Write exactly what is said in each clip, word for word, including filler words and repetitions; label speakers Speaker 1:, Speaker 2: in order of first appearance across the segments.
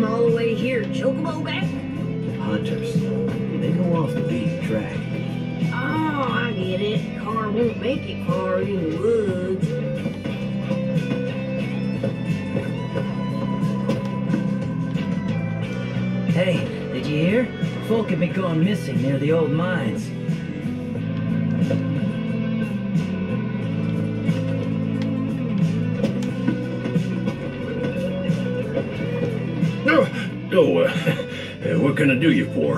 Speaker 1: all the way here, Chocobo back?
Speaker 2: Hunters. They go off the beaten track.
Speaker 1: Oh, I get it. Car won't make it far in the woods.
Speaker 3: Hey, did you hear? Folk have been going missing near the old mines.
Speaker 4: Oh, oh uh, what can I do you for?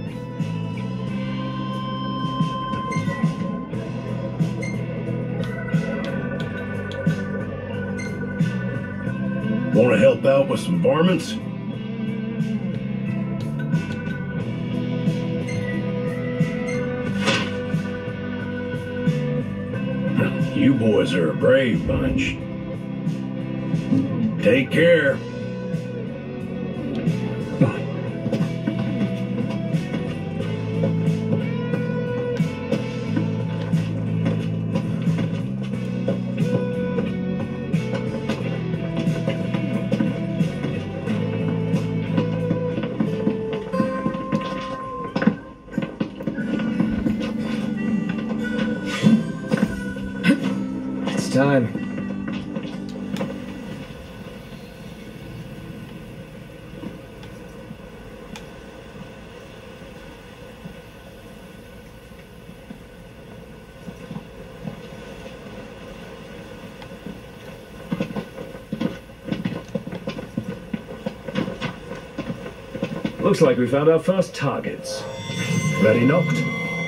Speaker 4: Want to help out with some varmints? You boys are a brave bunch. Take care.
Speaker 5: It's time.
Speaker 6: Looks like we found our first targets. Ready knocked?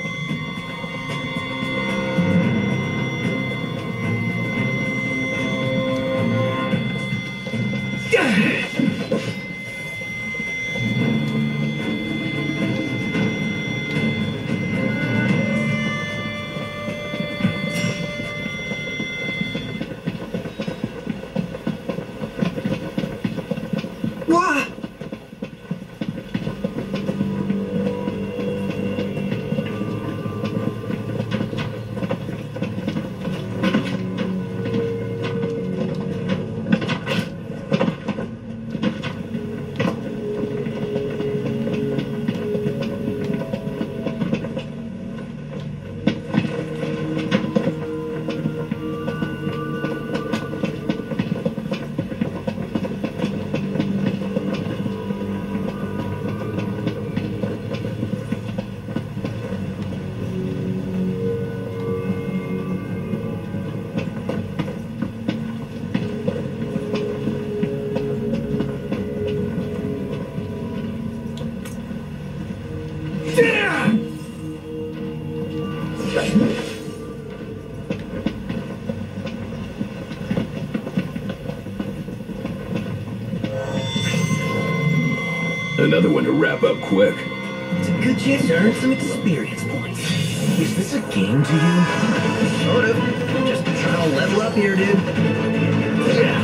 Speaker 4: Another one to wrap up quick.
Speaker 3: It's a good chance to earn some experience points. Is this a game to you? Sort of. Just trying to level up here, dude. Yeah.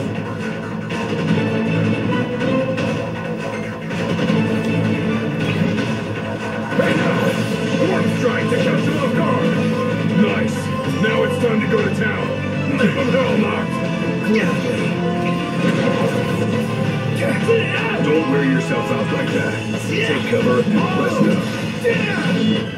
Speaker 4: Hey now! Warp strike to catch him off guard! Nice! Now it's time to go to town! Keep him hell knocked! Don't wear yourself out like that. Take cover and listen up.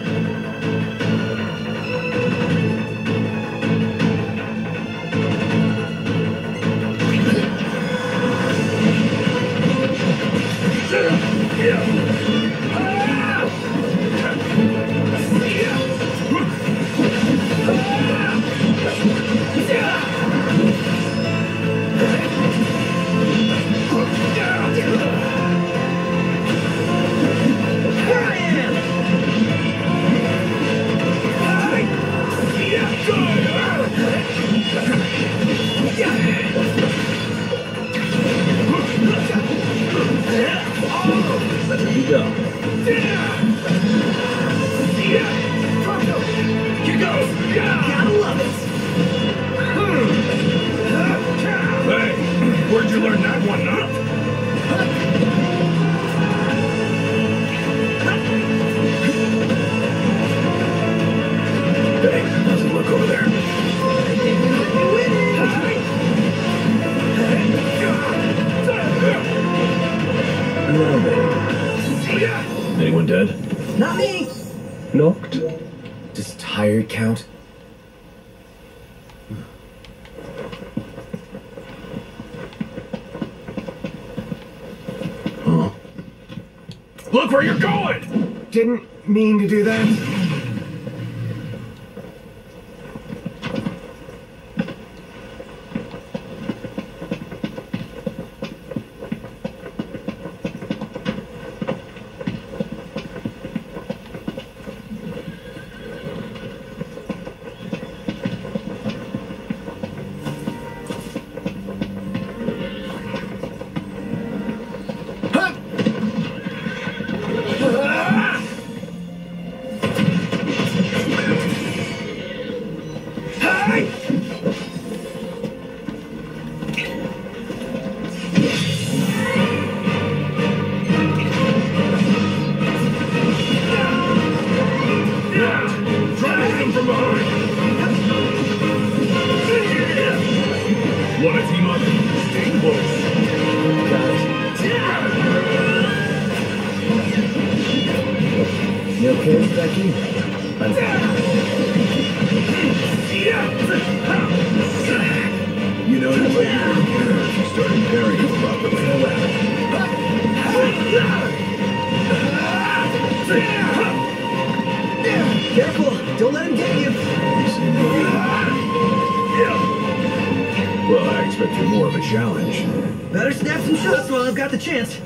Speaker 4: Where'd you learn that one, huh? Hey, how's it look over there?
Speaker 6: time now, babe. Anyone dead?
Speaker 3: Not me!
Speaker 6: Knocked?
Speaker 3: Does tired count?
Speaker 4: Huh? Look where you're going!
Speaker 3: Didn't mean to do that.
Speaker 6: You okay, Becky?
Speaker 4: You know, it's like you're gonna get her if you started carrying him properly.
Speaker 3: Careful! Don't let him get you!
Speaker 4: You seem to be... Well, I expected more of a challenge.
Speaker 3: Better snap some shots while I've got the chance.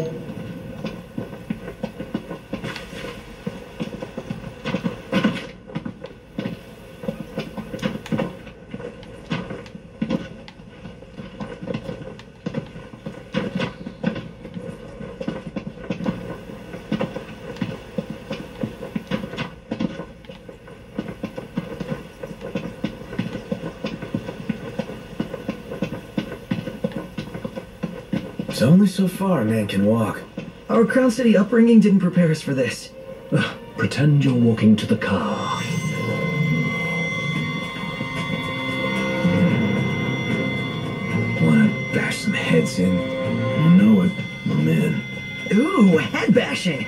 Speaker 2: It's only so far a man can walk.
Speaker 3: Our Crown City upbringing didn't prepare us for this.
Speaker 6: Ugh, pretend you're walking to the car.
Speaker 2: Wanna bash some heads in?
Speaker 4: You know it. I'm in.
Speaker 3: Ooh, head bashing!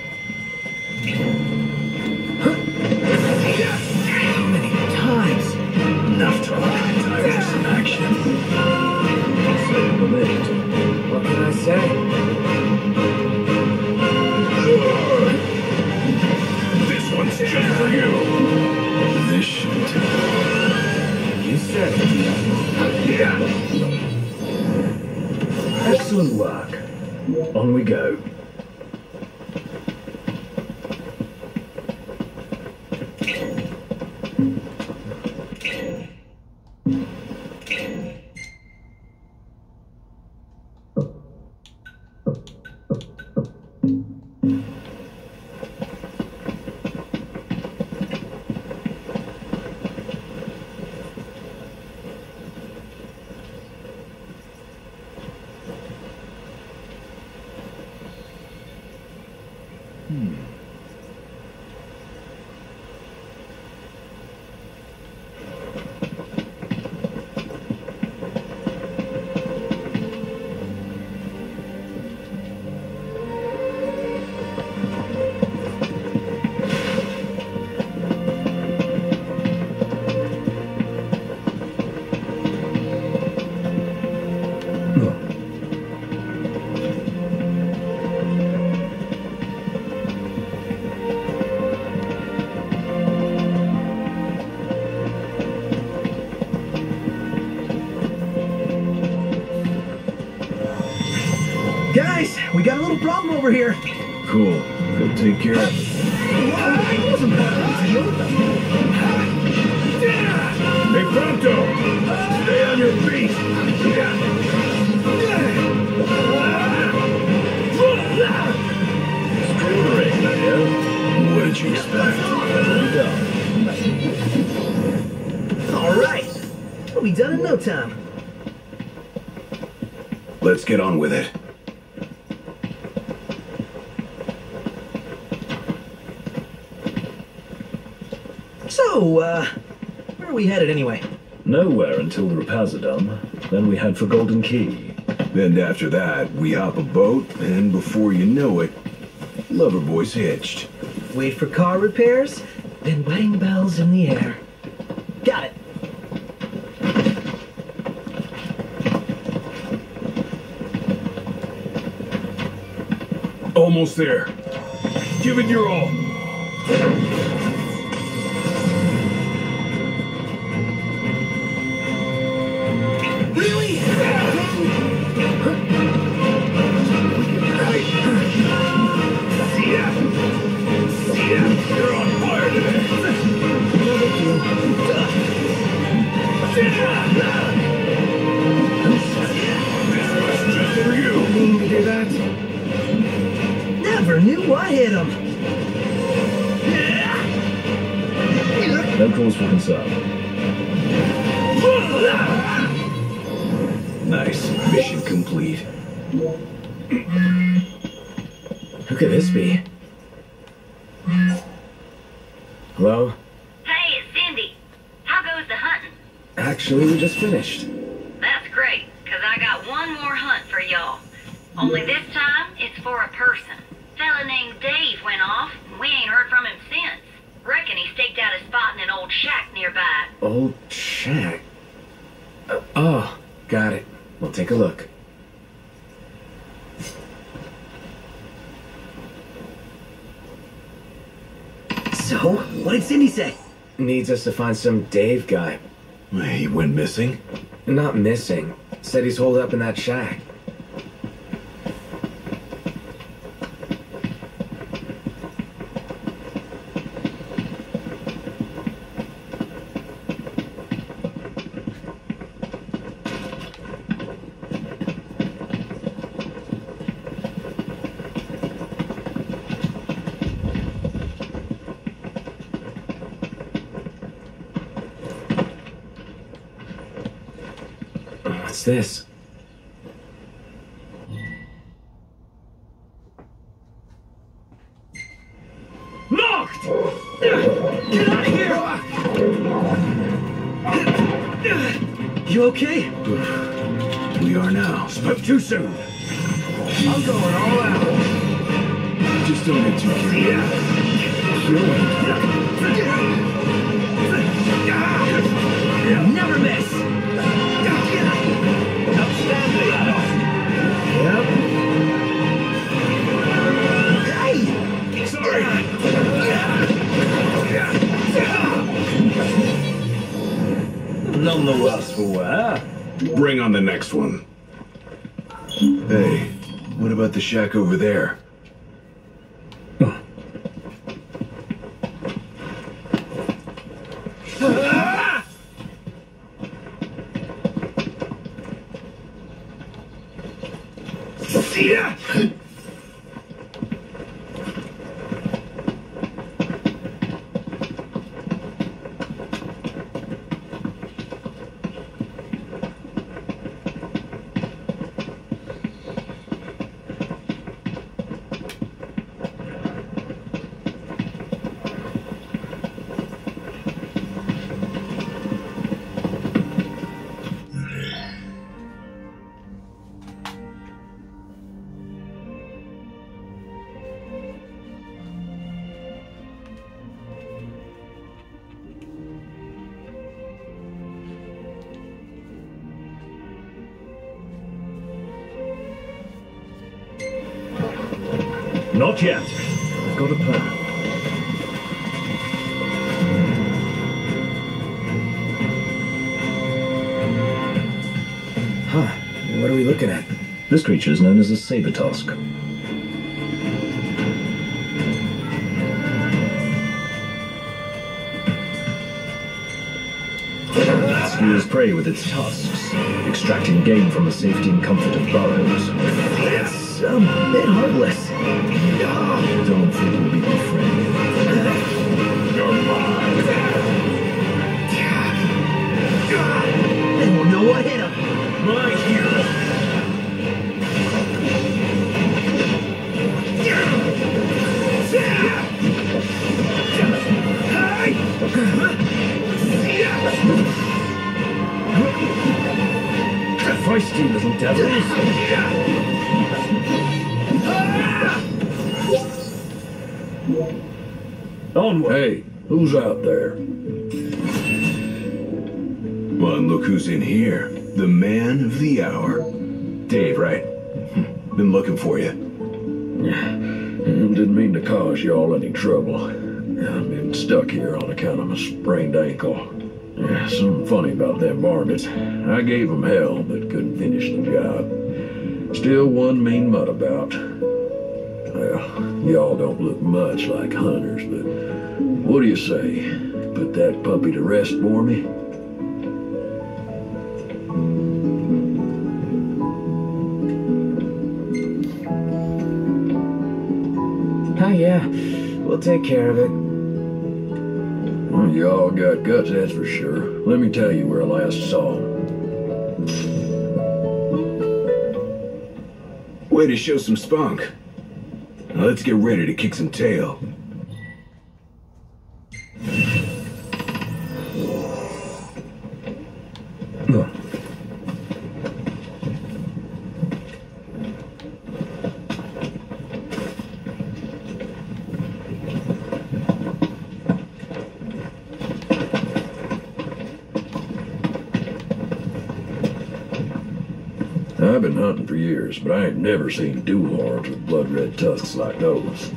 Speaker 2: How many times?
Speaker 4: Enough talk. Time for some action.
Speaker 6: Save the minute.
Speaker 2: What can I say?
Speaker 4: This one's just for you. This should do.
Speaker 2: You said it.
Speaker 4: Yeah.
Speaker 6: Excellent work. On we go. Hmm.
Speaker 3: Guys, we got a little problem over here.
Speaker 4: Cool. Go take care of it.
Speaker 3: It wasn't that big a deal.
Speaker 4: Hey, Prompto! Stay on your feet!
Speaker 6: Extraordinary, yeah?
Speaker 4: What did you expect?
Speaker 3: All right. We'll be done in no time.
Speaker 4: Let's get on with it.
Speaker 3: So, uh, where are we headed anyway?
Speaker 6: Nowhere until the repairs are done. Then we head for Golden Key.
Speaker 4: And after that, we hop a boat, and before you know it, Loverboy's hitched.
Speaker 3: Wait for car repairs, then wedding bells in the air. Got it.
Speaker 4: Almost there. Give it your all.
Speaker 3: Really?
Speaker 4: See ya! See ya! You're on fire today! This was just for you!
Speaker 3: Mean to do that? Never knew what hit him.
Speaker 6: No cause for concern.
Speaker 4: Nice. Mission complete.
Speaker 6: Who could this be? Hello?
Speaker 5: Hey, it's Cindy. How goes the hunting?
Speaker 6: Actually, we just finished.
Speaker 5: That's great, because I got one more hunt for y'all. Only this time, it's for a person. Fella named Dave went off, and we ain't heard from him since. Reckon he staked out a spot in an old shack nearby.
Speaker 6: Old shack. Uh, oh, got it. We'll take a look.
Speaker 3: So, what did Cindy say?
Speaker 6: Needs us to find some Dave guy.
Speaker 4: He went missing?
Speaker 6: Not missing. Said he's holed up in that shack. What's this?
Speaker 3: Locked! Get out of here! You okay?
Speaker 4: We are now.
Speaker 3: Spoke too soon. I'm going all out.
Speaker 4: Just don't get too careful.
Speaker 3: Never miss. Outstanding. Yep. Hey!
Speaker 4: Sorry.
Speaker 6: None the worse for wear.
Speaker 4: Bring on the next one. Hey, what about the shack over there?
Speaker 3: See ya!
Speaker 6: Not yet. I've got a plan. Huh. What are we looking at? This creature is known as a saber tusk. It skewers prey with its tusks, extracting game from the safety and comfort of burrows.
Speaker 3: It's a bit heartless.
Speaker 6: Don't think we'll be befriended.
Speaker 3: They won't know what hit him.
Speaker 4: My hero.
Speaker 6: Feisty little
Speaker 2: devils. Onward.
Speaker 6: Hey, who's out there?
Speaker 4: Well, and look who's in here. The man of the hour. Dave, right? Been looking for you.
Speaker 6: Didn't mean to cause y'all any trouble. I've been stuck here on account of a sprained ankle. Yeah, something funny about them varmints. I gave them hell, but couldn't finish the job. Still one mean mutt about. Well, y'all don't look much like hunters, but what do you say? Put that puppy to rest for me?
Speaker 2: Oh yeah, we'll take care of it.
Speaker 6: Well, y'all got guts, that's for sure. Let me tell you where I last saw him.
Speaker 4: Way to show some spunk. Now let's get ready to kick some tail.
Speaker 6: I've been hunting for years, but I ain't never seen dual horns with blood-red tusks like those.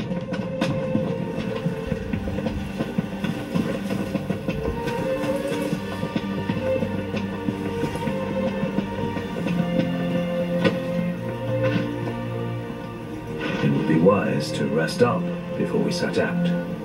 Speaker 2: It would be wise to rest up before we set out.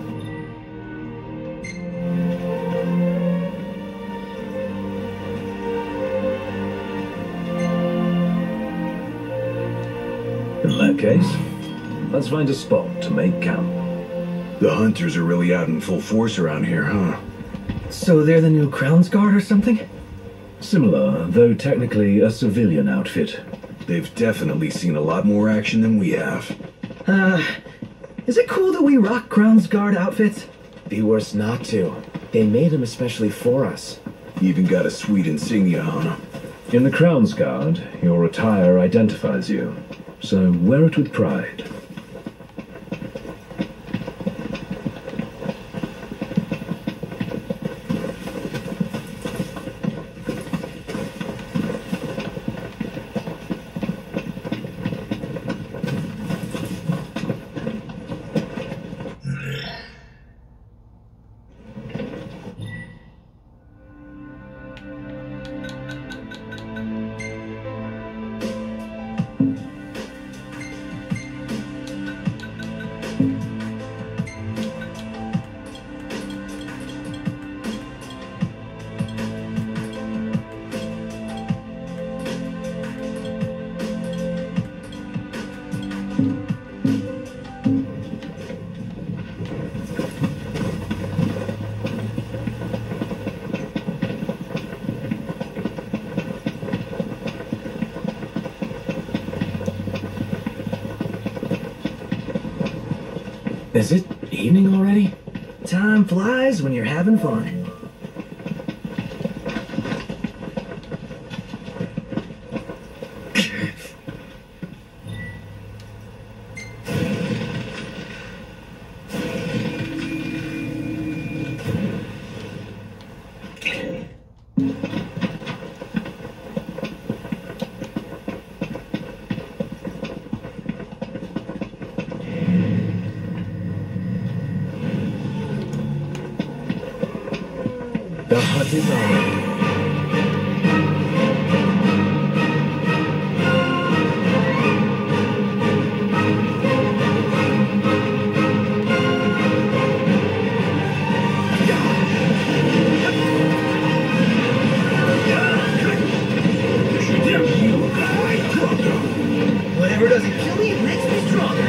Speaker 2: In that case, let's find a spot to make camp.
Speaker 4: The hunters are really out in full force around here, huh?
Speaker 3: So they're the new Crown's Guard or something?
Speaker 2: Similar, though technically a civilian outfit.
Speaker 4: They've definitely seen a lot more action than we have.
Speaker 3: Uh, is it cool that we rock Crown's Guard outfits?
Speaker 7: Be worse not to. They made them especially for us.
Speaker 4: Even got a sweet insignia on them.
Speaker 2: In the Crown's Guard, your attire identifies you, so wear it with pride.
Speaker 7: Is it evening already?
Speaker 3: Time flies when you're having fun.
Speaker 7: The hunt is on.
Speaker 3: Whatever doesn't kill me, it makes me stronger.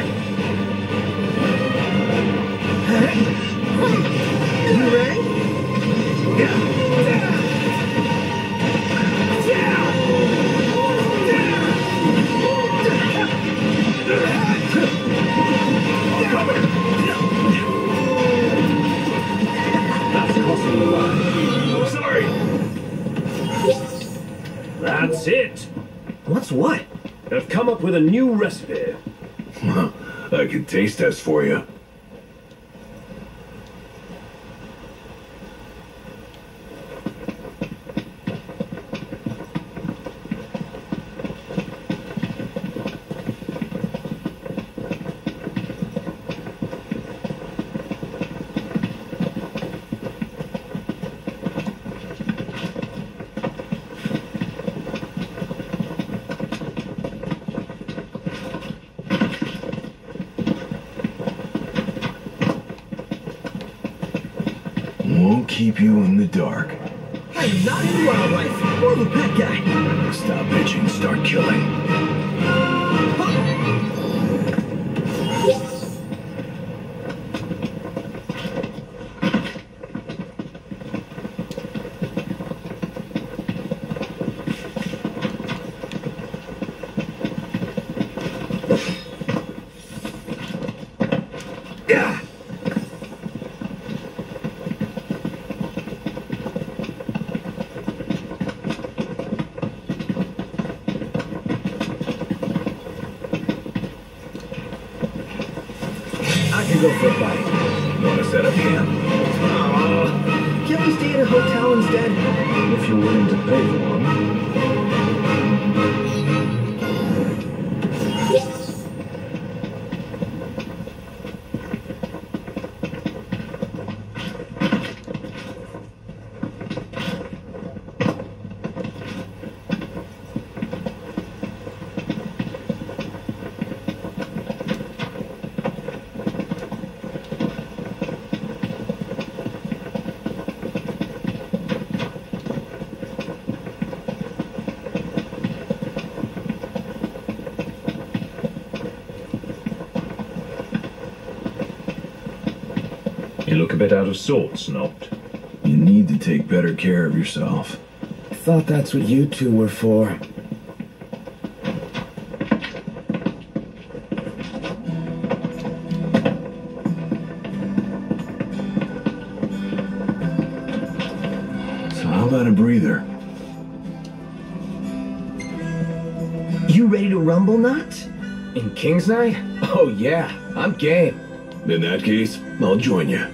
Speaker 3: You ready?
Speaker 2: That's it!
Speaker 3: What's what?
Speaker 2: I've come up with a new recipe.
Speaker 6: I can taste test for you.
Speaker 8: Won't keep you in the dark.
Speaker 3: I'm not into wildlife. More of a pet guy.
Speaker 8: Stop bitching, start killing.
Speaker 3: Yeah. I can go for a bite.
Speaker 8: Want to set up camp?
Speaker 3: Aw. Can't we stay at a hotel instead?
Speaker 2: If you're willing to pay for one. You look a bit out of sorts, Noct.
Speaker 8: You need to take better care of yourself.
Speaker 7: I thought that's what you two were for.
Speaker 8: So how about a breather?
Speaker 3: You ready to rumble, Not?
Speaker 7: In King's Night? Oh yeah, I'm game.
Speaker 8: In that case, I'll join you.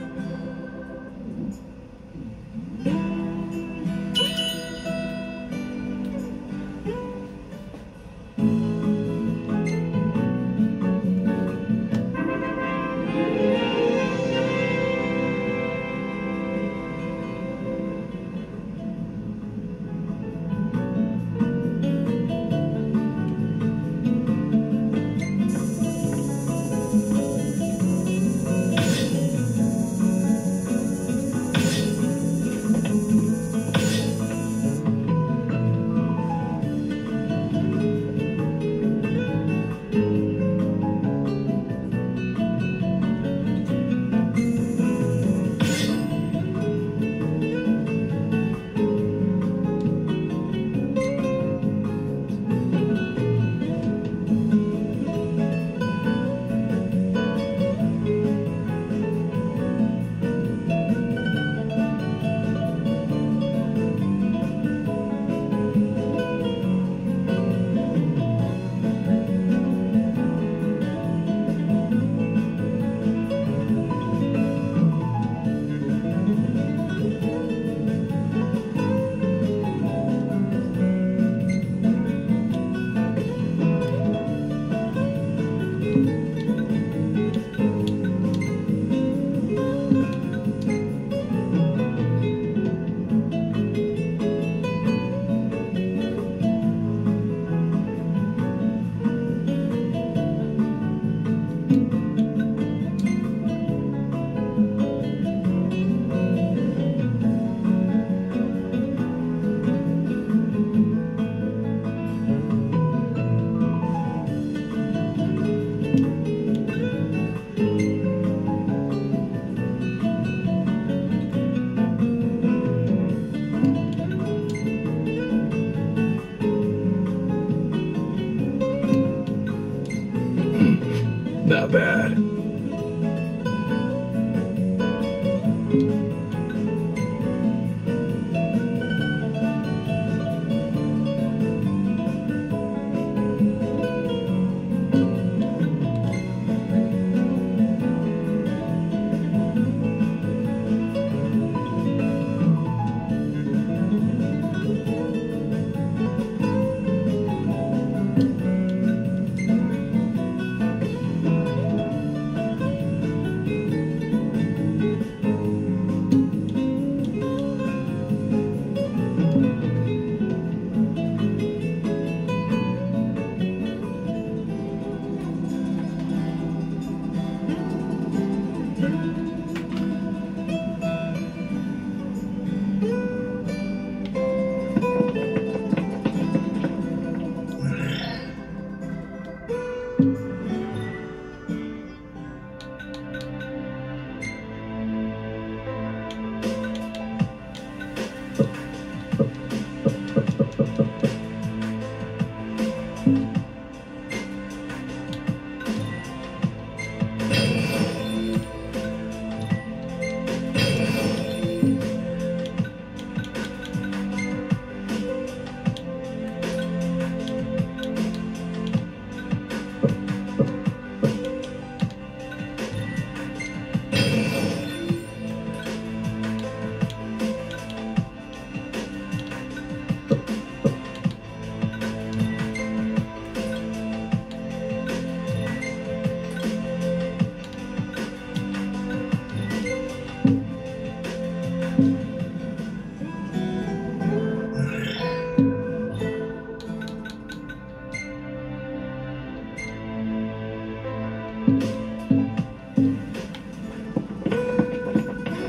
Speaker 8: Not bad.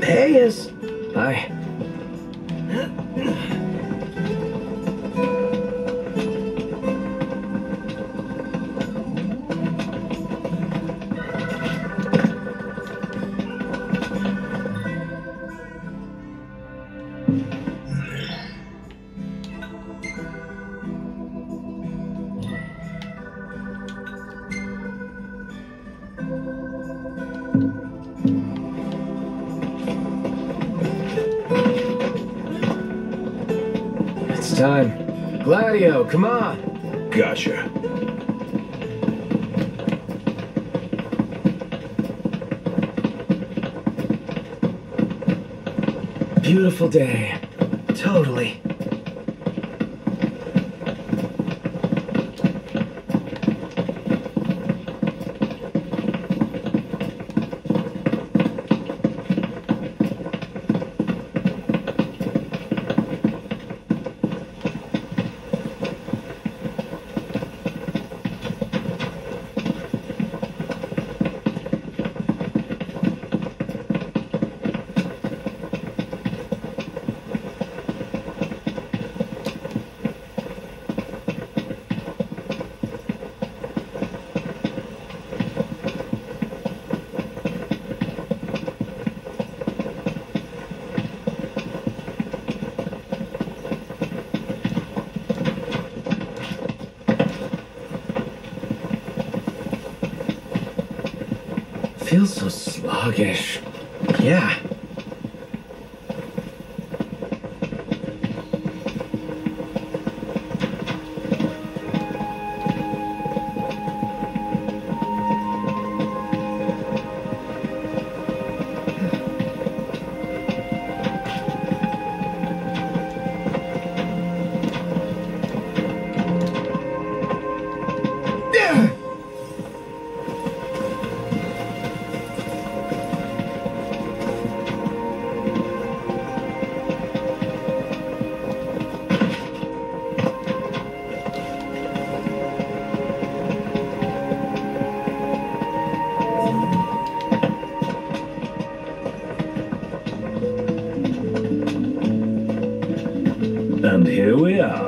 Speaker 7: Hey, is... Hi. It's time. Gladio, come on.
Speaker 6: Gotcha.
Speaker 7: Beautiful day.
Speaker 3: Totally.
Speaker 7: Feels so sluggish.
Speaker 3: Yeah.
Speaker 2: And here we are.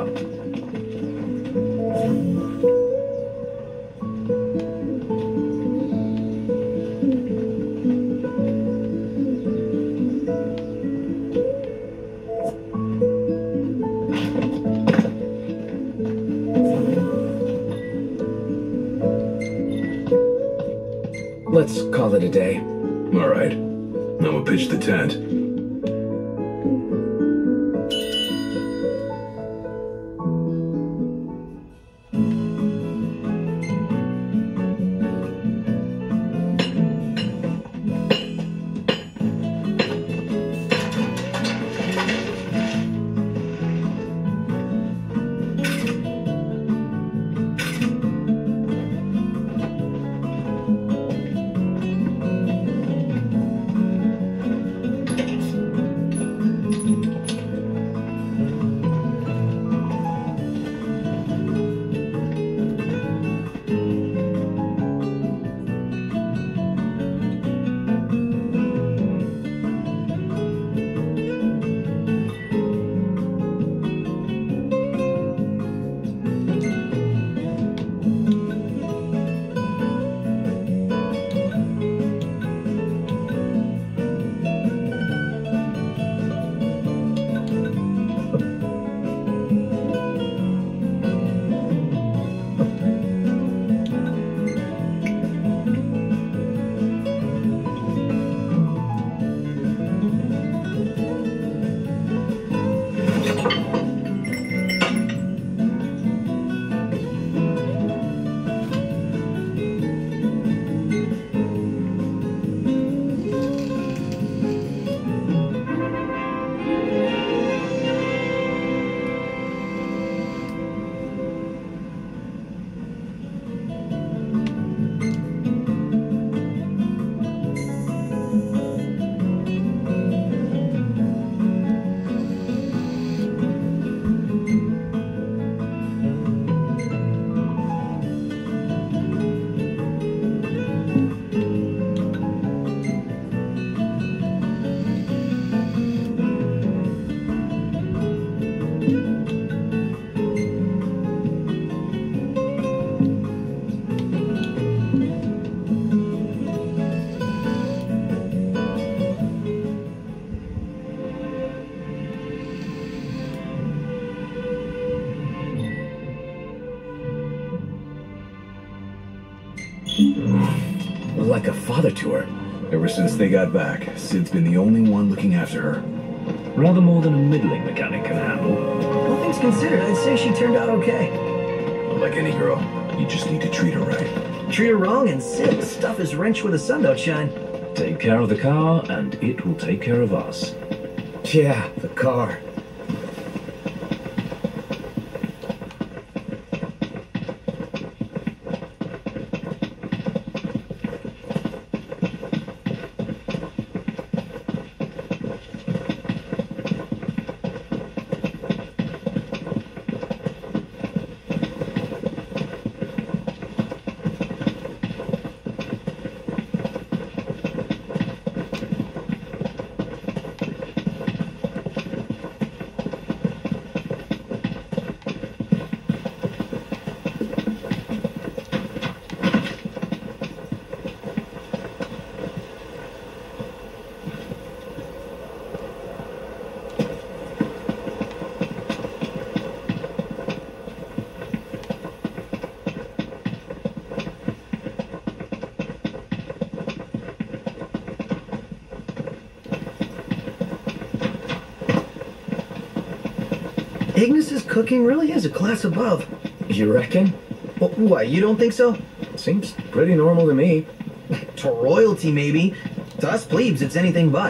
Speaker 7: Let's call it a day.
Speaker 6: All right. I'm gonna pitch the tent.
Speaker 7: like a father to her.
Speaker 8: Ever since they got back, Sid's been the only one looking after her.
Speaker 2: Rather more than a middling mechanic can handle.
Speaker 3: All things considered, I'd say she turned out okay.
Speaker 8: Like any girl, you just need to treat her right.
Speaker 3: Treat her wrong and Sid stuff his wrench where the sun don't shine.
Speaker 2: Take care of the car, and it will take care of us.
Speaker 7: Yeah, the car.
Speaker 3: Ignis's cooking really is a class above.
Speaker 7: You reckon?
Speaker 3: Well, what, you don't think so?
Speaker 7: Seems pretty normal to me.
Speaker 3: To royalty, maybe. To us plebes, it's anything but.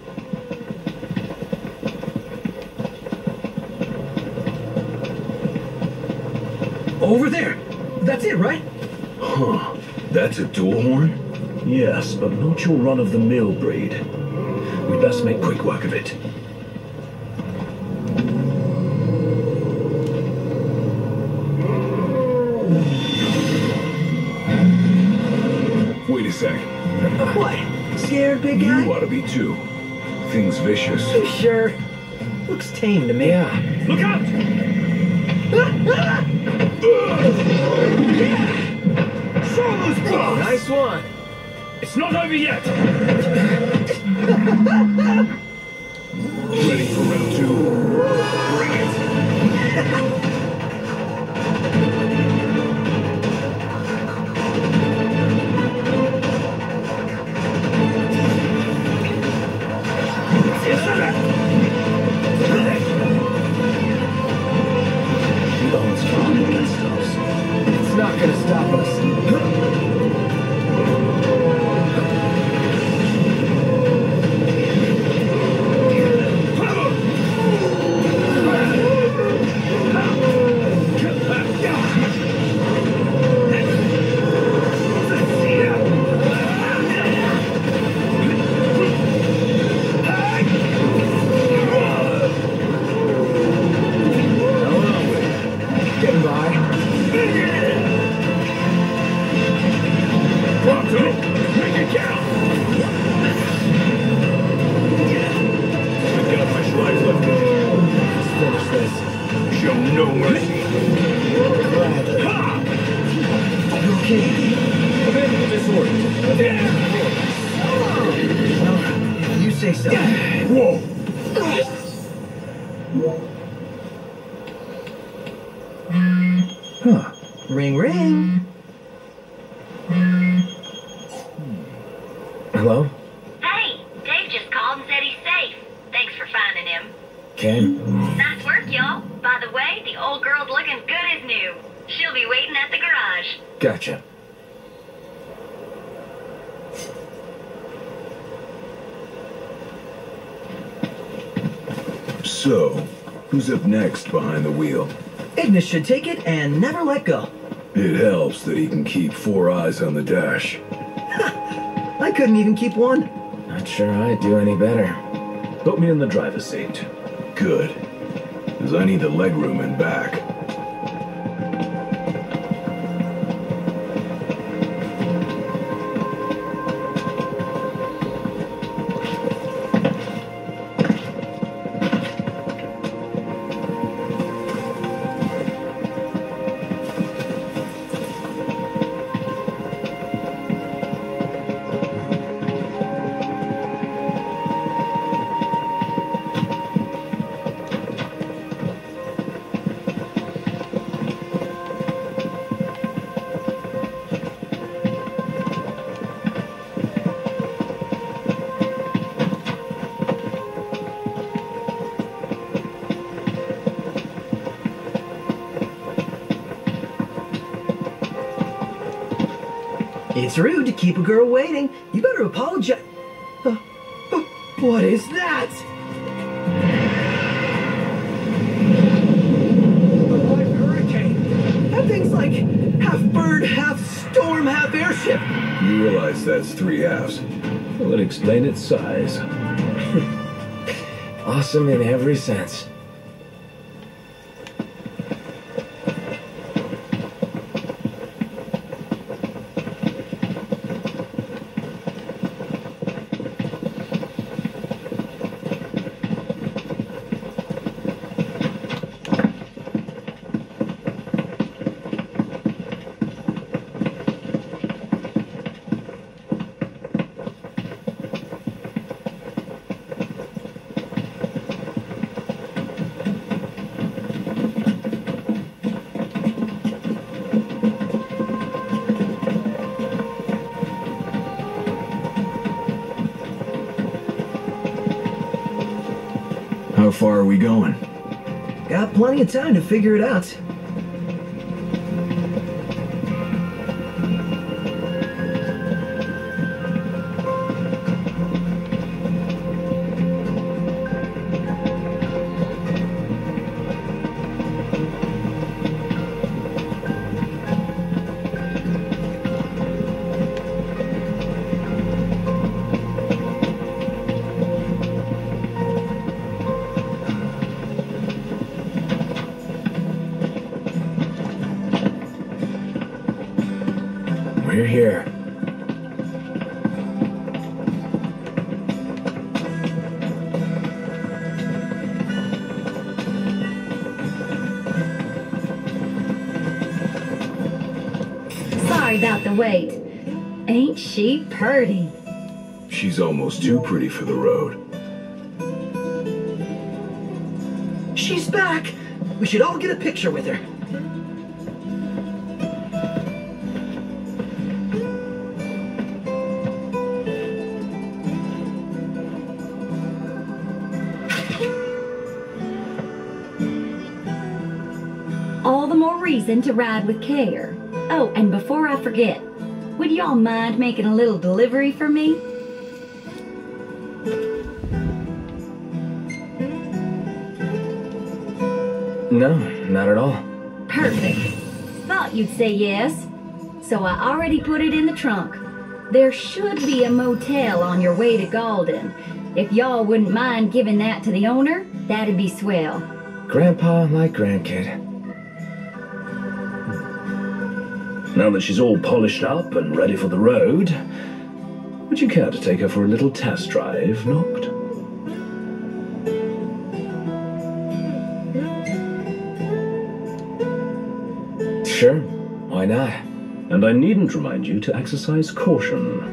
Speaker 3: Over there! That's it, right?
Speaker 8: Huh. That's a dual horn?
Speaker 2: Yes, but not your run-of-the-mill breed. We best make quick work of it.
Speaker 8: Wait a sec.
Speaker 3: What? Scared, big guy?
Speaker 8: You ought to be too. Thing's vicious.
Speaker 3: You sure? Looks tame to me.
Speaker 7: Yeah.
Speaker 2: Look out!
Speaker 7: Nice one.
Speaker 2: It's not over yet!
Speaker 8: Ready for round two? Bring it!
Speaker 7: It's not gonna stop us. Getting by.
Speaker 4: Pronto! Make it count!
Speaker 8: I've got much life left in me.
Speaker 7: Let's finish this.
Speaker 8: Show no mercy.
Speaker 7: Gladly. You okay? A bit disoriented.
Speaker 3: Well, you say so.
Speaker 8: Whoa!
Speaker 2: Huh.
Speaker 3: Ring, ring.
Speaker 7: Hello?
Speaker 5: Hey, Dave just called and said he's safe. Thanks for finding him.
Speaker 7: Ken?
Speaker 5: Nice work, y'all. By the way, the old girl's looking good as new. She'll be waiting at the garage.
Speaker 7: Gotcha.
Speaker 8: So, who's up next behind the wheel?
Speaker 3: Ignis should take it and never let go.
Speaker 8: It helps that he can keep four eyes on the dash.
Speaker 3: I couldn't even keep one.
Speaker 7: Not sure I'd do any better.
Speaker 2: Put me in the driver's seat.
Speaker 8: Good. Because I need the legroom and back.
Speaker 3: It's rude to keep a girl waiting. You better apologize. Uh, uh, what is that? A live hurricane. That thing's like half bird, half storm, half airship.
Speaker 8: You realize that's three halves.
Speaker 2: That would explain its size.
Speaker 7: Awesome in every sense.
Speaker 8: How far are we going?
Speaker 3: Got plenty of time to figure it out.
Speaker 7: We're here.
Speaker 5: Sorry about the wait. Ain't she purty?
Speaker 8: She's almost too pretty for the road.
Speaker 3: She's back! We should all get a picture with her.
Speaker 5: All the more reason to ride with care. Oh, and before I forget, would y'all mind making a little delivery for me?
Speaker 7: No, not at all.
Speaker 5: Perfect. Thought you'd say yes. So I already put it in the trunk. There should be a motel on your way to Galden. If y'all wouldn't mind giving that to the owner, that'd be swell.
Speaker 7: Grandpa, my grandkid.
Speaker 2: Now that she's all polished up and ready for the road, would you care to take her for a little test drive, Noct?
Speaker 7: Sure, why not?
Speaker 2: And I needn't remind you to exercise caution.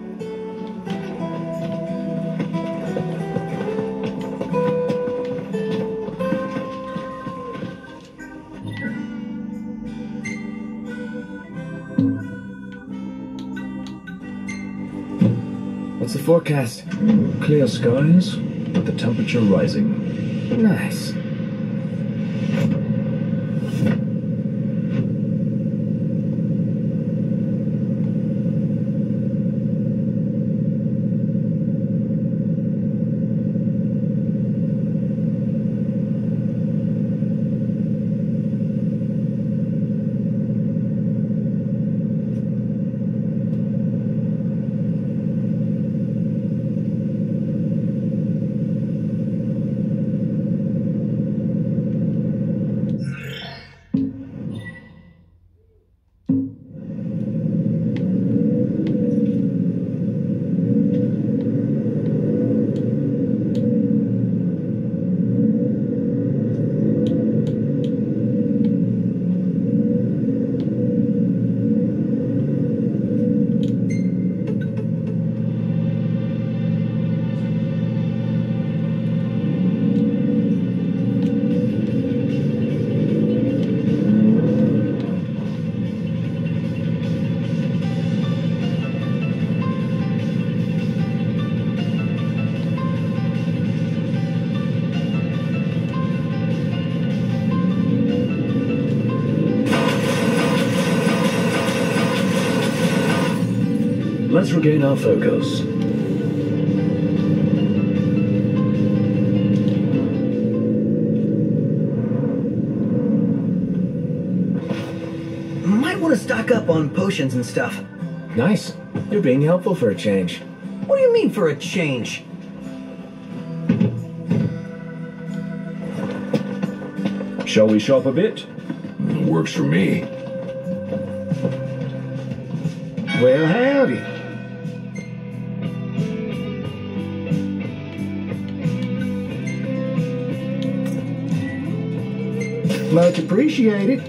Speaker 7: What's the forecast?
Speaker 2: Clear skies, with the temperature rising.
Speaker 7: Nice.
Speaker 2: Let's regain our focus.
Speaker 3: Might want to stock up on potions and stuff.
Speaker 7: Nice. You're being helpful for a change.
Speaker 3: What do you mean for a change?
Speaker 2: Shall we shop a bit?
Speaker 6: Works for me.
Speaker 7: Well, howdy. Much appreciated.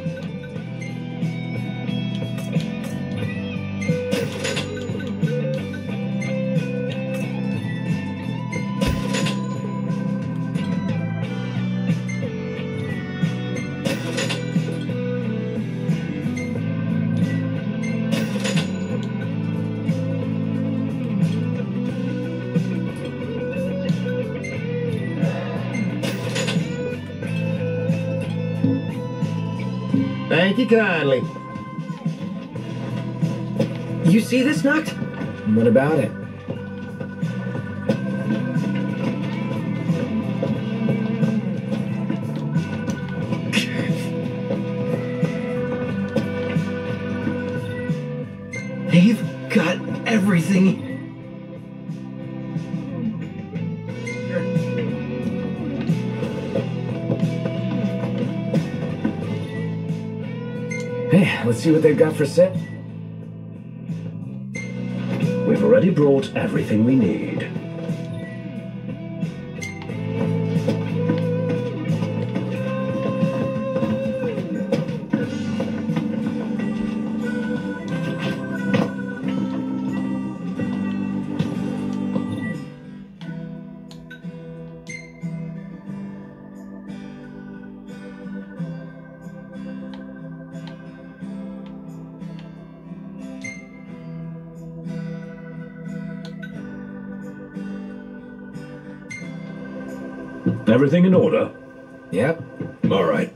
Speaker 7: Thank you kindly.
Speaker 3: You see this, Noct?
Speaker 7: What about it?
Speaker 3: They've got everything.
Speaker 7: Hey, let's see what they've got for sale.
Speaker 2: We've already brought everything we need. Everything in order?
Speaker 7: Yep.
Speaker 6: All right.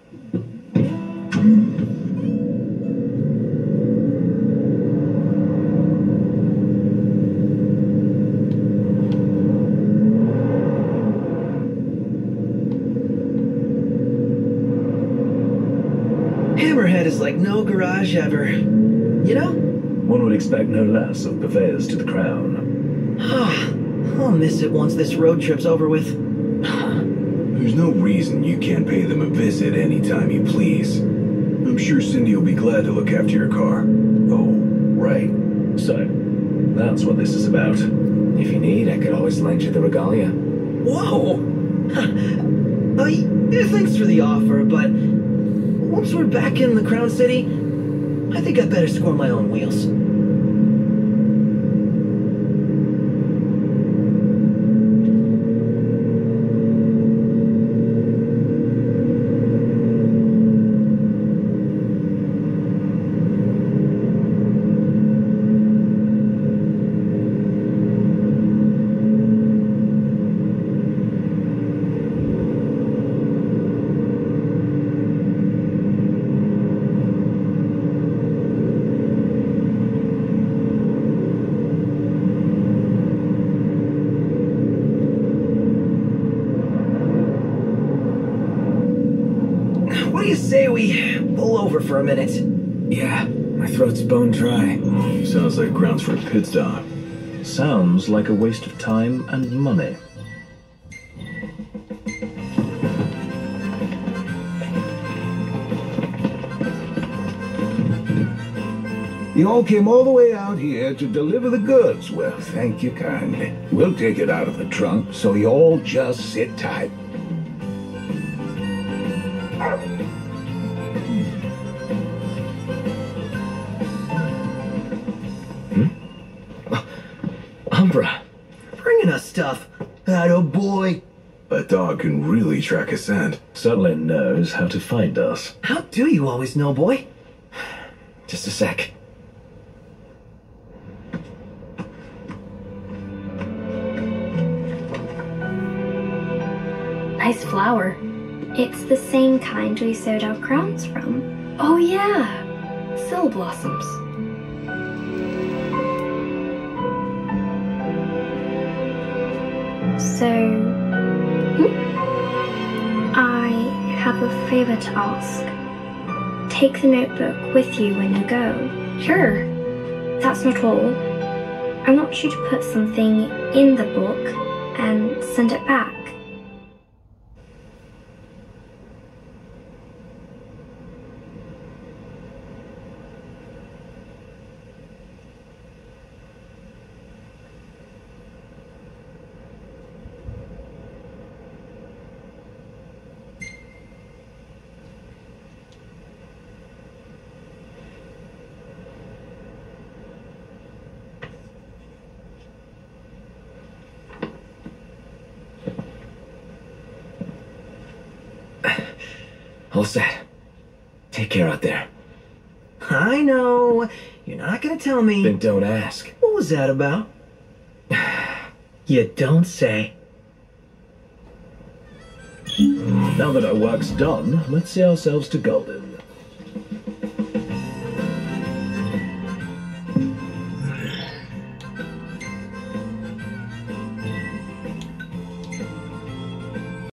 Speaker 3: Hammerhead is like no garage ever. You know?
Speaker 2: One would expect no less of purveyors to the crown.
Speaker 3: I'll miss it once this road trip's over with.
Speaker 8: There's no reason you can't pay them a visit anytime you please. I'm sure Cindy will be glad to look after your car. Oh, right.
Speaker 2: So, that's what this is about.
Speaker 7: If you need, I could always lend you the regalia.
Speaker 3: Whoa! uh, yeah, thanks for the offer, but once we're back in the Crown City, I think I'd better score my own wheels. What do you say we pull over for a minute?
Speaker 7: Yeah, my throat's bone dry.
Speaker 8: Sounds like grounds for a pit stop.
Speaker 2: Sounds like a waste of time and money.
Speaker 9: You all came all the way out here to deliver the goods. Well, thank you kindly. We'll take it out of the trunk, so you all just sit tight.
Speaker 7: Hmm? Umbra.
Speaker 3: Bringing us stuff. Atta boy.
Speaker 8: That dog can really track a scent.
Speaker 2: Certainly knows how to find us.
Speaker 3: How do you always know, boy?
Speaker 7: Just a sec.
Speaker 10: Nice flower. It's the same kind we sewed our crowns from. Oh yeah, Syl blossoms. So, hmm? I have a favor to ask. Take the notebook with you when you go.
Speaker 5: Sure.
Speaker 10: That's not all. I want you to put something in the book and send it back.
Speaker 7: All set. Take care out there.
Speaker 3: I know. You're not gonna tell me.
Speaker 7: Then don't ask.
Speaker 3: What was that about? You don't say.
Speaker 2: Now that our work's done, let's see ourselves to Golden.